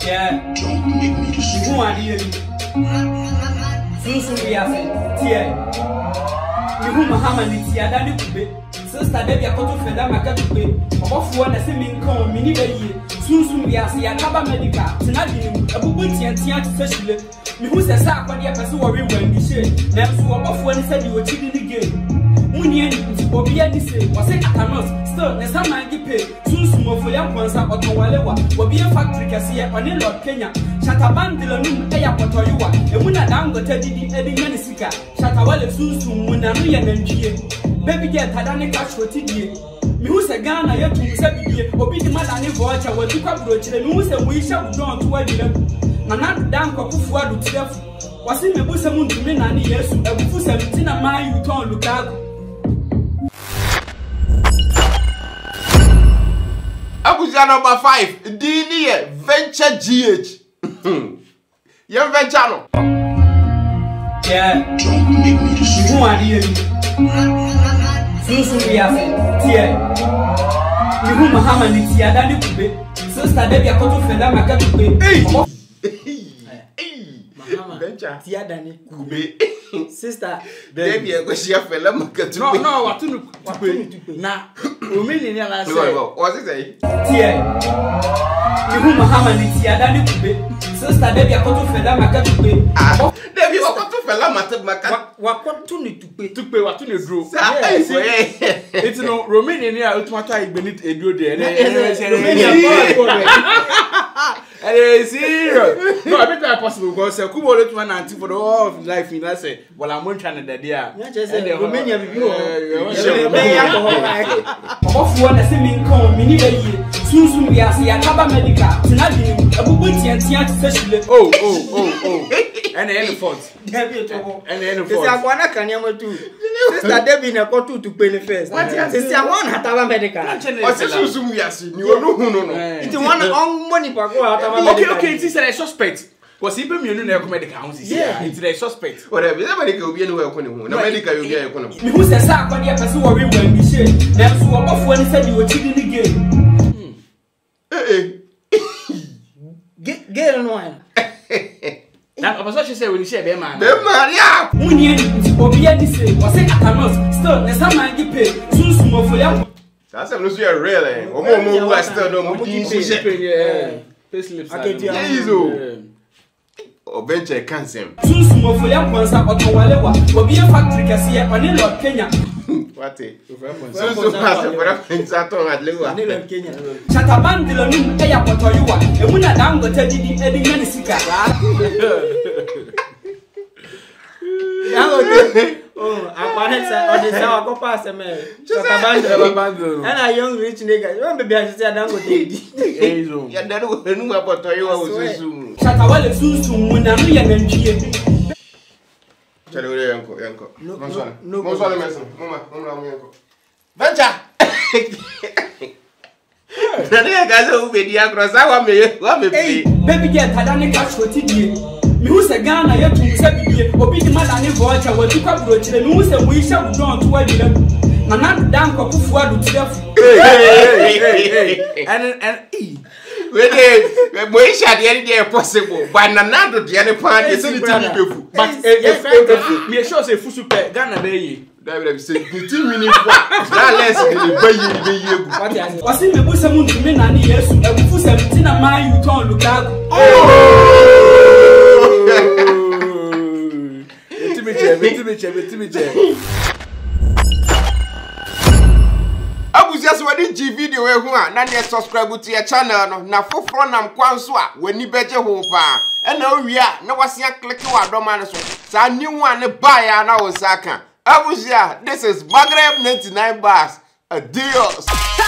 Yeah. Don't make me destroy. Who are you? Susu biase. Tie. You who Muhammad Tia Daddy Kube. Sister Debbie Akoto Feda Makatube. Obofuo na se minko mini beye. Susu biase ya kaba medical. Tinadi a bubuti and tia to feshile. Me who says I can pese worry when we say. Na so obofuo ni said you were cheating the game. Munye obi adi say was say atanos still na some man gi pay susu mofo ya kwansa otowalewa obi factory kase ya oni Lord Kenya shatabandilo num eya potoywa emuna dangote didi edi nyane sika shatawale susu muna no ya nantwie baby get adane cash wotidie mi hu se Ghana ya tu se bidie obi di madane vocha wadi kwa brochire mi hu se muisha udon to wadire na danko kufu adu tirefu wasi mebusa muntu me na ni Yesu ebufu 17 na man you turn lukaku. Abuja number 5, DD Venture GH. Your venture no. Yeah. Don't make me destroy. Who are you? Susu biase. Tie. You who Muhammad Tia Daddy Kube. Sister Debbie Akoto Feda Makatube. Venture Tia Daddy Kube. Sister Debbie Akoto Feda Makatube. No, watu na umini ni ala say. What's it say? Tie. You who Muhammad Tia Daddy Kube. Sister Debbie Akoto Feda Makatube. Debbie Akoto Feda Makatube. Wakoto ni tupe watu ni draw. It's no Romanian ni automatic igbeni edio de. And serious. No, I bet that possible because Kubo let one anti for the whole of life in that say, well I'm one trying that dia. Romania bibi obofuo na se minko mini beye susu biase ya kaba medical tinadi abubuti antia to feshile. Oh. And the fault. Debbie to. And the fault. Sister Akwana kanyama tu. Sister Debbie na ko tu pe ni first. Sister one hataba medical. Susu biase ni onu no. It one on money pa ko hataba medical. Okay, it is a suspect. Was even you know medical house. Yeah, it's a suspect. Whatever, the medical will be anywhere. The medical will be a economy. Me who says I can pese worry when we say. Them so obofuo ni said you were cheating the game. Get no one. Now, I was say when you say be man. Be man, yeah. Munye obi adi say was say atanos still na some man gi pay susu mofo ya. That's a no real eh. Omo who still no mo di yeah. Facelifts. Okay, or venture cancer. Susu mofo ya kwansa otowalewa obi factory kase ya oni Lord Kenya. What eh? Susu pass for venture to adlewa. Oni Lord Kenya. Shatabandilo num eya potoywa emuna dangote didi edi nyane sika. Oh, Akwana say on the sour go pass me. Shatabandilo. And a young rich nigga. You want baby I say dangote. Ya dadu enu apotoywa susu. Shatawale susu muna no ya nantwie. Chale ule yanko. No. Monsole meso. Mama yanko. Venture. Nani gaza ubedi akrosa wa me Hey, baby get adane cash wotidie. Me who se Ghana ya tu se bidie. Obi di madane vocha wadi kwa brochire. Me who se muisha udon to wadire. Na danko kufu adu tirefu. Hey. And we moisha dey possible. But nanado dey pan dey say the thing befu. But if me sure say fusu pe Ghana be yi. That say the thing we need for that less be egu. What is wasi mebusa muntu me na ni Yesu ebufu 17 na man you turn lukaku. Betimi. Abuja so wadi G video we hu a na ne subscribe to your channel no na foforo nam kwanso a wani beje ho pa e na owi a na wasia click wa doma ne so sa ni hu a ne ba ya na wo saka. Abuja, this is Maghreb 99 bars. Adios.